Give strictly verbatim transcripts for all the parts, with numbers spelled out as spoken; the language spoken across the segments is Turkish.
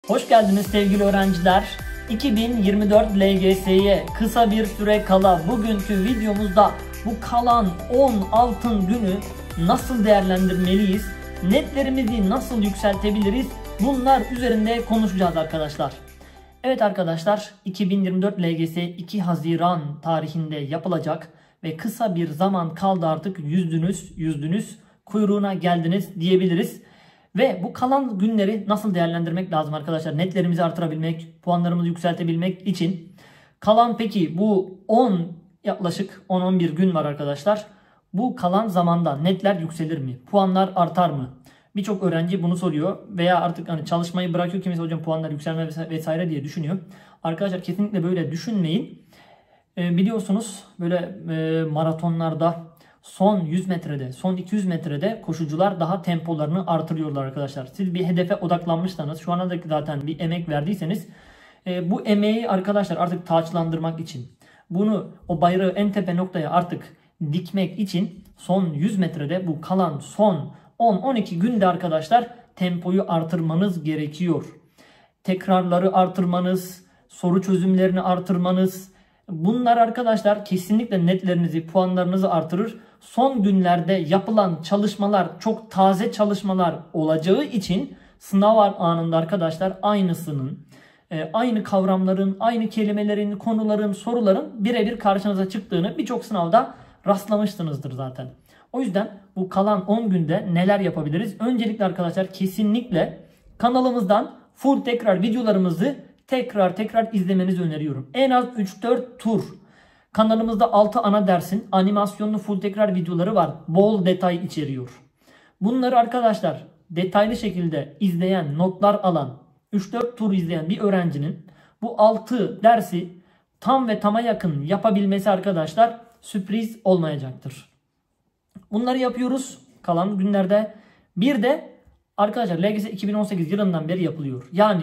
Hoş geldiniz sevgili öğrenciler. iki bin yirmi dört L G S'ye kısa bir süre kala bugünkü videomuzda bu kalan on altın günü nasıl değerlendirmeliyiz? Netlerimizi nasıl yükseltebiliriz? Bunlar üzerinde konuşacağız arkadaşlar. Evet arkadaşlar, iki bin yirmi dört L G S iki Haziran tarihinde yapılacak ve kısa bir zaman kaldı, artık yüzdünüz yüzdünüz kuyruğuna geldiniz diyebiliriz. Ve bu kalan günleri nasıl değerlendirmek lazım arkadaşlar? Netlerimizi artırabilmek, puanlarımızı yükseltebilmek için. Kalan peki bu on yaklaşık on on bir gün var arkadaşlar. Bu kalan zamanda netler yükselir mi? Puanlar artar mı? Birçok öğrenci bunu soruyor veya artık hani çalışmayı bırakıyor, kimisi hocam puanlar yükselme vesaire diye düşünüyor. Arkadaşlar kesinlikle böyle düşünmeyin. E, biliyorsunuz böyle e, maratonlarda son yüz metrede, son iki yüz metrede koşucular daha tempolarını artırıyorlar arkadaşlar. Siz bir hedefe odaklanmışsanız, şu ana dek zaten bir emek verdiyseniz e, bu emeği arkadaşlar artık taçlandırmak için, bunu o bayrağı en tepe noktaya artık dikmek için son yüz metrede bu kalan son on on iki günde arkadaşlar tempoyu artırmanız gerekiyor. Tekrarları artırmanız, soru çözümlerini artırmanız, bunlar arkadaşlar kesinlikle netlerinizi, puanlarınızı artırır. Son günlerde yapılan çalışmalar çok taze çalışmalar olacağı için sınav anında arkadaşlar aynısının, aynı kavramların, aynı kelimelerin, konuların, soruların birebir karşınıza çıktığını birçok sınavda rastlamışsınızdır zaten. O yüzden bu kalan on günde neler yapabiliriz? Öncelikle arkadaşlar kesinlikle kanalımızdan full tekrar videolarımızı tekrar tekrar izlemenizi öneriyorum. En az üç dört tur. Kanalımızda altı ana dersin animasyonlu full tekrar videoları var. Bol detay içeriyor. Bunları arkadaşlar detaylı şekilde izleyen, notlar alan, üç dört tur izleyen bir öğrencinin bu altı dersi tam ve tama yakın yapabilmesi arkadaşlar sürpriz olmayacaktır. Bunları yapıyoruz kalan günlerde. Bir de arkadaşlar L G S iki bin on sekiz yılından beri yapılıyor. Yani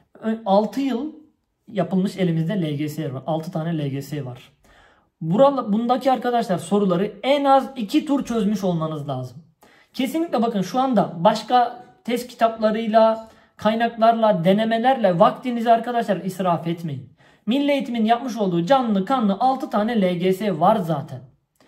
altı yıl yapılmış elimizde L G S var. altı tane L G S var. Buralı, bundaki arkadaşlar soruları en az iki tur çözmüş olmanız lazım. Kesinlikle bakın şu anda başka test kitaplarıyla, kaynaklarla, denemelerle vaktinizi arkadaşlar israf etmeyin. Milli Eğitim'in yapmış olduğu canlı kanlı altı tane L G S var zaten.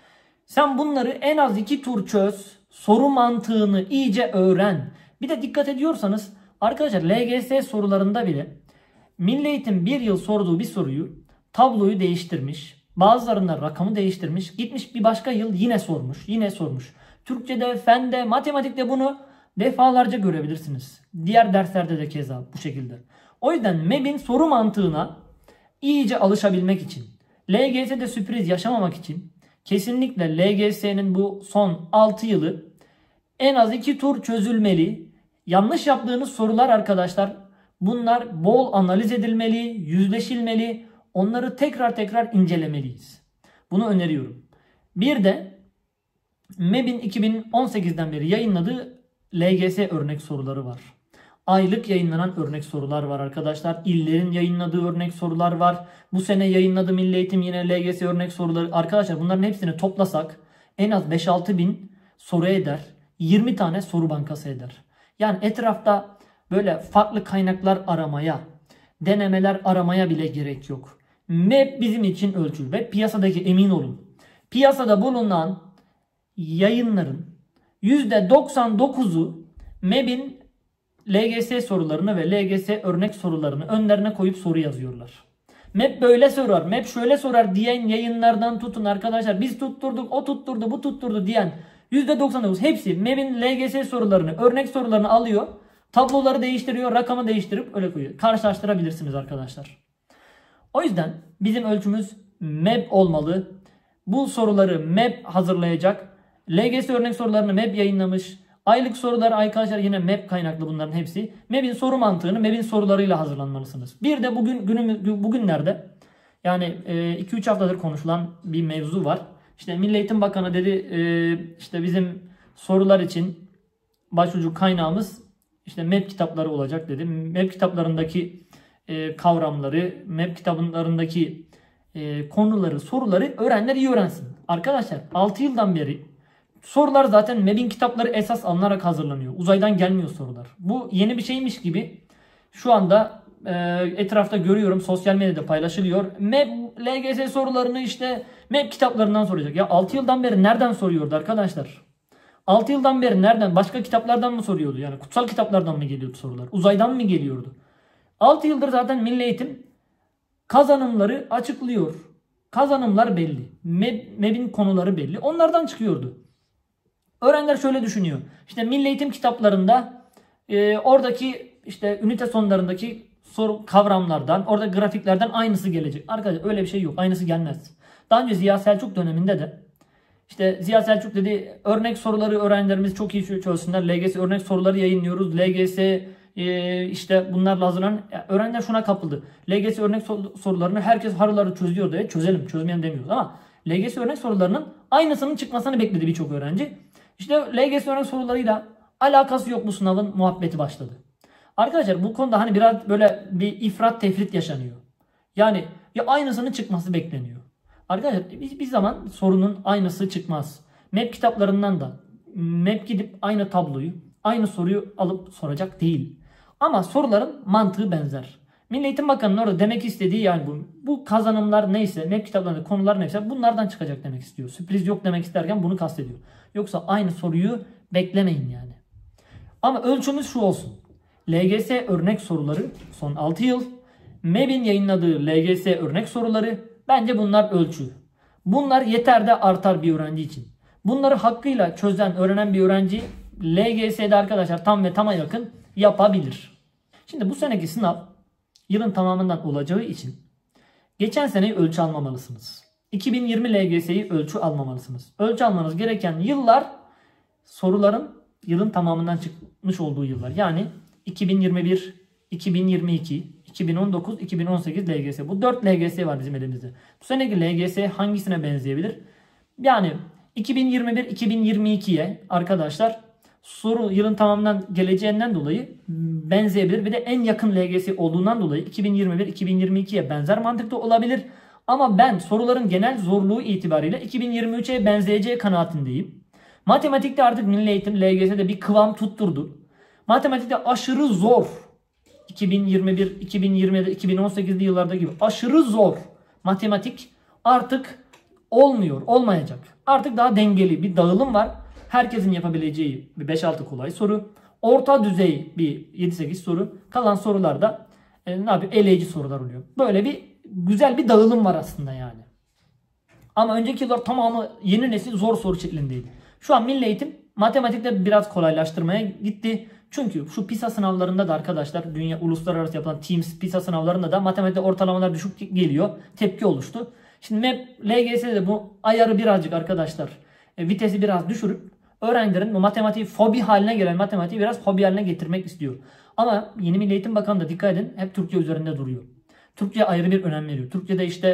Sen bunları en az iki tur çöz. Soru mantığını iyice öğren. Bir de dikkat ediyorsanız arkadaşlar L G S sorularında bile Milli Eğitim bir yıl sorduğu bir soruyu tabloyu değiştirmiş. Bazılarında rakamı değiştirmiş. Gitmiş bir başka yıl yine sormuş. Yine sormuş. Türkçe'de, fende, matematikte bunu defalarca görebilirsiniz. Diğer derslerde de keza bu şekilde. O yüzden M E B'in soru mantığına iyice alışabilmek için, L G S'de sürpriz yaşamamak için kesinlikle L G S'nin bu son altı yılı en az iki tur çözülmeli. Yanlış yaptığınız sorular arkadaşlar, bunlar bol analiz edilmeli, yüzleşilmeli. Onları tekrar tekrar incelemeliyiz. Bunu öneriyorum. Bir de M E B'in iki bin on sekizden beri yayınladığı L G S örnek soruları var. Aylık yayınlanan örnek sorular var arkadaşlar. İllerin yayınladığı örnek sorular var. Bu sene yayınladı Milli Eğitim yine L G S örnek soruları. Arkadaşlar bunların hepsini toplasak en az beş altı bin soru eder. yirmi tane soru bankası eder. Yani etrafta böyle farklı kaynaklar aramaya, denemeler aramaya bile gerek yok. M E B bizim için ölçü ve piyasadaki, emin olun, piyasada bulunan yayınların yüzde doksan dokuzu M E B'in L G S sorularını ve L G S örnek sorularını önlerine koyup soru yazıyorlar. M E B böyle sorar, M E B şöyle sorar diyen yayınlardan tutun arkadaşlar, biz tutturduk, o tutturdu, bu tutturdu diyen yüzde doksan dokuz hepsi M E B'in L G S sorularını, örnek sorularını alıyor. Tabloları değiştiriyor, rakamı değiştirip öyle koyuyor. Karşılaştırabilirsiniz arkadaşlar. O yüzden bizim ölçümüz M E B olmalı. Bu soruları M E B hazırlayacak. L G S örnek sorularını M E B yayınlamış. Aylık sorular arkadaşlar yine M E B kaynaklı bunların hepsi. M E B'in soru mantığını M E B'in sorularıyla hazırlanmalısınız. Bir de bugün günümüz, bugünlerde yani iki üç haftadır konuşulan bir mevzu var. İşte Milli Eğitim Bakanı dedi işte bizim sorular için başucu kaynağımız işte M E B kitapları olacak dedi. M E B kitaplarındaki kavramları, M E B kitaplarındaki konuları, soruları öğrenenler iyi öğrensin. Arkadaşlar altı yıldan beri sorular zaten M E B'in kitapları esas alınarak hazırlanıyor. Uzaydan gelmiyor sorular. Bu yeni bir şeymiş gibi şu anda e, etrafta görüyorum, sosyal medyada paylaşılıyor. M E P, L G S sorularını işte M E P kitaplarından soracak. Ya altı yıldan beri nereden soruyordu arkadaşlar? altı yıldan beri nereden? Başka kitaplardan mı soruyordu? Yani kutsal kitaplardan mı geliyordu sorular? Uzaydan mı geliyordu? altı yıldır zaten Milli Eğitim kazanımları açıklıyor. Kazanımlar belli. M E P'in konuları belli. Onlardan çıkıyordu. Öğrenciler şöyle düşünüyor. İşte Milli Eğitim kitaplarında e, oradaki işte ünite sonlarındaki soru kavramlardan, orada grafiklerden aynısı gelecek. Arkadaşlar öyle bir şey yok. Aynısı gelmez. Daha önce Ziya Selçuk döneminde de işte Ziya Selçuk dedi örnek soruları öğrencilerimiz çok iyi çözsünler. L G S örnek soruları yayınlıyoruz. L G S e, işte bunlarla hazırlanan öğrenciler şuna kapıldı. L G S örnek sorularını herkes harıları çözüyor diye çözelim. Çözmeyen demiyoruz ama L G S örnek sorularının aynısının çıkmasını bekledi birçok öğrenci. İşte L G S örnek sorularıyla alakası yok bu sınavın muhabbeti başladı. Arkadaşlar bu konuda hani biraz böyle bir ifrat tefrit yaşanıyor. Yani ya aynısının çıkması bekleniyor. Arkadaşlar bir, bir zaman sorunun aynısı çıkmaz. M E P kitaplarından da M E P gidip aynı tabloyu, aynı soruyu alıp soracak değil. Ama soruların mantığı benzer. Milli Eğitim Bakanı'nın orada demek istediği yani bu, bu kazanımlar neyse, M E P kitaplarında konular neyse bunlardan çıkacak demek istiyor. Sürpriz yok demek isterken bunu kastediyor. Yoksa aynı soruyu beklemeyin yani. Ama ölçümüz şu olsun. L G S örnek soruları son altı yıl, M E P'in yayınladığı L G S örnek soruları, bence bunlar ölçü. Bunlar yeter de artar bir öğrenci için. Bunları hakkıyla çözen, öğrenen bir öğrenci L G S'de arkadaşlar tam ve tama yakın yapabilir. Şimdi bu seneki sınav yılın tamamından olacağı için geçen seneyi ölçü almamalısınız. iki bin yirmi L G S'yi ölçü almamalısınız. Ölçü almanız gereken yıllar soruların yılın tamamından çıkmış olduğu yıllar. Yani iki bin yirmi bir, iki bin yirmi iki, iki bin on dokuz, iki bin on sekiz L G S. Bu dört L G S var bizim elimizde. Bu seneki L G S hangisine benzeyebilir? Yani iki bin yirmi bir, iki bin yirmi ikiye arkadaşlar soru yılın tamamından geleceğinden dolayı benzeyebilir. Bir de en yakın L G S olduğundan dolayı iki bin yirmi bir, iki bin yirmi ikiye benzer mantıkta olabilir. Ama ben soruların genel zorluğu itibariyle iki bin yirmi üçe benzeyeceği kanaatindeyim. Matematikte artık Milli Eğitim L G S'de bir kıvam tutturdu. Matematikte aşırı zor. iki bin yirmi bir, iki bin yirmi yedi, iki bin on sekizli yıllarda gibi aşırı zor matematik artık olmuyor, olmayacak. Artık daha dengeli bir dağılım var. Herkesin yapabileceği bir beş altı kolay soru. Orta düzey bir yedi sekiz soru. Kalan sorularda e, ne yapıyor? Eleyici sorular oluyor. Böyle bir güzel bir dağılım var aslında yani. Ama önceki yıllar tamamı yeni nesil zor soru şeklindeydi. Şu an Milli Eğitim matematikte biraz kolaylaştırmaya gitti. Çünkü şu PISA sınavlarında da arkadaşlar dünya uluslararası yapılan Teams PISA sınavlarında da matematikte ortalamalar düşük geliyor. Tepki oluştu. Şimdi M E P, L G S'de de bu ayarı birazcık arkadaşlar e, vitesi biraz düşürüp öğrencilerin bu matematiği fobi haline gelen matematiği biraz hobi haline getirmek istiyor. Ama yeni Milli Eğitim Bakanı da dikkat edin hep Türkçe üzerinde duruyor. Türkçe ayrı bir önem veriyor. Türkçe'de işte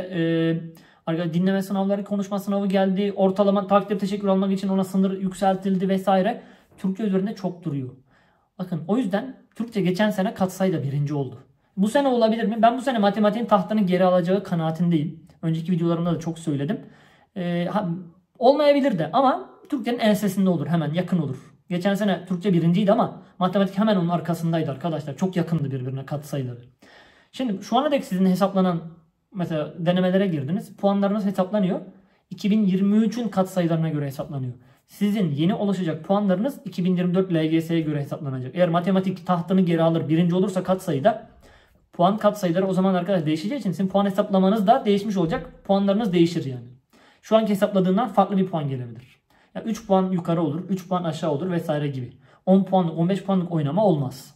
e, dinleme sınavları, konuşma sınavı geldi. Ortalama takdir teşekkür almak için ona sınır yükseltildi vesaire. Türkçe üzerinde çok duruyor. Bakın o yüzden Türkçe geçen sene katsayıda birinci oldu. Bu sene olabilir mi? Ben bu sene matematiğin tahtını geri alacağı kanaatindeyim. Önceki videolarımda da çok söyledim. Ee, ha, olmayabilir de ama Türkçenin ensesinde olur. Hemen yakın olur. Geçen sene Türkçe birinciydi ama matematik hemen onun arkasındaydı arkadaşlar. Çok yakındı birbirine katsayıları. Şimdi şu ana dek sizin hesaplanan mesela denemelere girdiniz. Puanlarınız hesaplanıyor. iki bin yirmi üçün katsayılarına göre hesaplanıyor. Sizin yeni oluşacak puanlarınız iki bin yirmi dört L G S'ye göre hesaplanacak. Eğer matematik tahtını geri alır birinci olursa katsayıda puan katsayıları o zaman arkadaşlar değişeceği için sizin puan hesaplamanız da değişmiş olacak. Puanlarınız değişir yani. Şu anki hesapladığından farklı bir puan gelebilir. Yani üç puan yukarı olur, üç puan aşağı olur vesaire gibi. on puanlık, on beş puanlık oynama olmaz.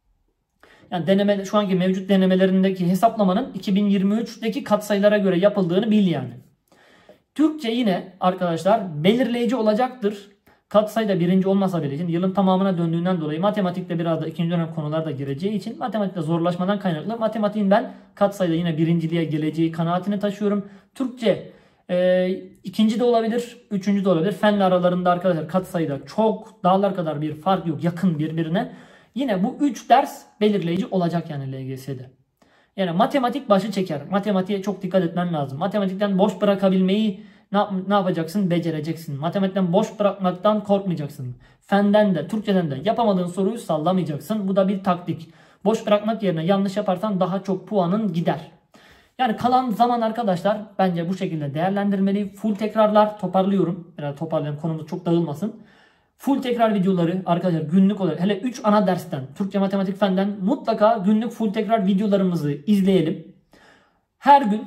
Yani deneme, şu anki mevcut denemelerindeki hesaplamanın iki bin yirmi üçteki katsayılara göre yapıldığını bil yani. Türkçe yine arkadaşlar belirleyici olacaktır. Katsayıda birinci olmasa bile için yılın tamamına döndüğünden dolayı matematikte biraz da ikinci dönem konular da gireceği için matematikte zorlaşmadan kaynaklı matematiğin ben katsayıda yine birinciliğe geleceği kanaatini taşıyorum. Türkçe e, ikinci de olabilir, üçüncü de olabilir. Fenle aralarında arkadaşlar katsayıda çok dağlar kadar bir fark yok, yakın birbirine. Yine bu üç ders belirleyici olacak yani L G S'de. Yani matematik başı çeker. Matematiğe çok dikkat etmen lazım. Matematikten boş bırakabilmeyi ne, yap ne yapacaksın? Becereceksin. Matematikten boş bırakmaktan korkmayacaksın. Fenden de, Türkçeden de yapamadığın soruyu sallamayacaksın. Bu da bir taktik. Boş bırakmak yerine yanlış yaparsan daha çok puanın gider. Yani kalan zaman arkadaşlar bence bu şekilde değerlendirmeli. Full tekrarlar, toparlıyorum. Biraz toparlayalım, konumuz çok dağılmasın. Full tekrar videoları arkadaşlar günlük olarak, hele üç ana dersten, Türkçe, matematik, fenden mutlaka günlük full tekrar videolarımızı izleyelim. Her gün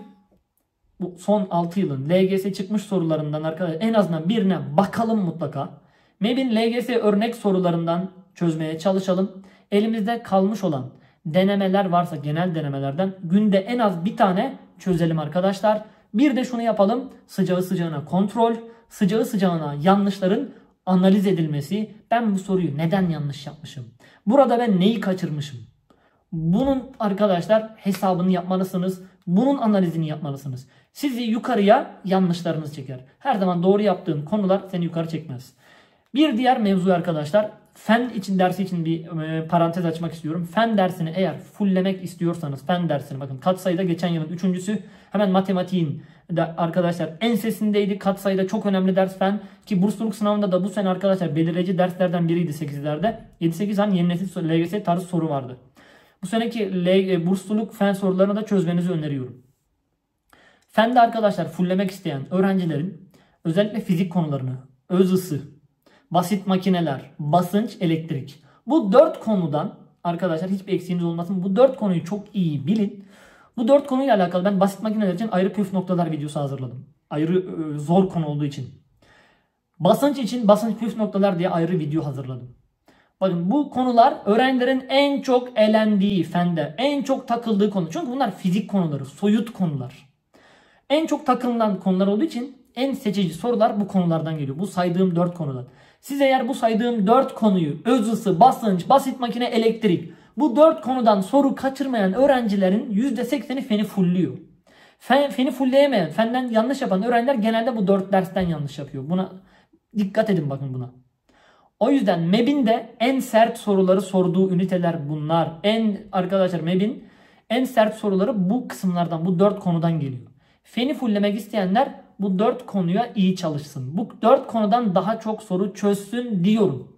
bu son altı yılın L G S çıkmış sorularından arkadaşlar en azından birine bakalım mutlaka. M E B'in L G S örnek sorularından çözmeye çalışalım. Elimizde kalmış olan denemeler varsa genel denemelerden günde en az bir tane çözelim arkadaşlar. Bir de şunu yapalım: sıcağı sıcağına kontrol, sıcağı sıcağına yanlışların analiz edilmesi. Ben bu soruyu neden yanlış yapmışım? Burada ben neyi kaçırmışım? Bunun arkadaşlar hesabını yapmalısınız. Bunun analizini yapmalısınız. Sizi yukarıya yanlışlarınız çeker. Her zaman doğru yaptığın konular seni yukarı çekmez. Bir diğer mevzu arkadaşlar, fen için, dersi için bir e, parantez açmak istiyorum. Fen dersini eğer fulllemek istiyorsanız, fen dersini bakın katsayıda geçen yılın üçüncüsü, hemen matematiğin de arkadaşlar en sesindeydi. Katsayıda çok önemli ders fen, ki bursluluk sınavında da bu sene arkadaşlar belirleyici derslerden biriydi sekizlerde. yedi sekiz tane yeni nesil L G S tarzı soru vardı. Bu seneki L, bursluluk fen sorularını da çözmenizi öneriyorum. Fende arkadaşlar fulllemek isteyen öğrencilerin özellikle fizik konularını, öz ısı, basit makineler, basınç, elektrik, bu dört konudan arkadaşlar hiçbir eksiğiniz olmasın. Bu dört konuyu çok iyi bilin. Bu dört konuyla alakalı ben basit makineler için ayrı püf noktalar videosu hazırladım. Ayrı e, zor konu olduğu için. Basınç için basınç püf noktalar diye ayrı video hazırladım. Bakın bu konular öğrencilerin en çok elendiği, fende en çok takıldığı konu. Çünkü bunlar fizik konuları, soyut konular. En çok takılan konular olduğu için en seçici sorular bu konulardan geliyor. Bu saydığım dört konudan. Siz eğer bu saydığım dört konuyu, öz ısı, basınç, basit makine, elektrik, bu dört konudan soru kaçırmayan öğrencilerin yüzde sekseni feni fullüyor. Fen, feni fullleyemeyen, fenden yanlış yapan öğrenciler genelde bu dört dersten yanlış yapıyor. Buna dikkat edin, bakın buna. O yüzden M E B'in de en sert soruları sorduğu üniteler bunlar. En arkadaşlar M E B'in en sert soruları bu kısımlardan, bu dört konudan geliyor. Feni fulllemek isteyenler bu dört konuya iyi çalışsın. Bu dört konudan daha çok soru çözsün diyorum.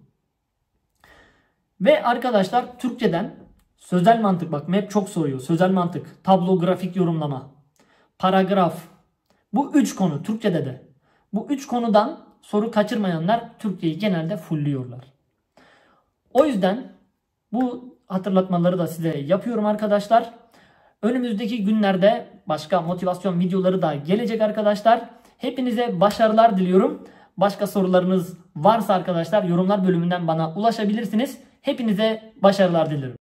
Ve arkadaşlar Türkçeden sözel mantık, bak M E B çok soruyor. Sözel mantık, tablo, grafik yorumlama, paragraf. Bu üç konu Türkçede de. Bu üç konudan soru kaçırmayanlar Türkçeyi genelde fullliyorlar. O yüzden bu hatırlatmaları da size yapıyorum arkadaşlar. Önümüzdeki günlerde başka motivasyon videoları da gelecek arkadaşlar. Hepinize başarılar diliyorum. Başka sorularınız varsa arkadaşlar yorumlar bölümünden bana ulaşabilirsiniz. Hepinize başarılar dilerim.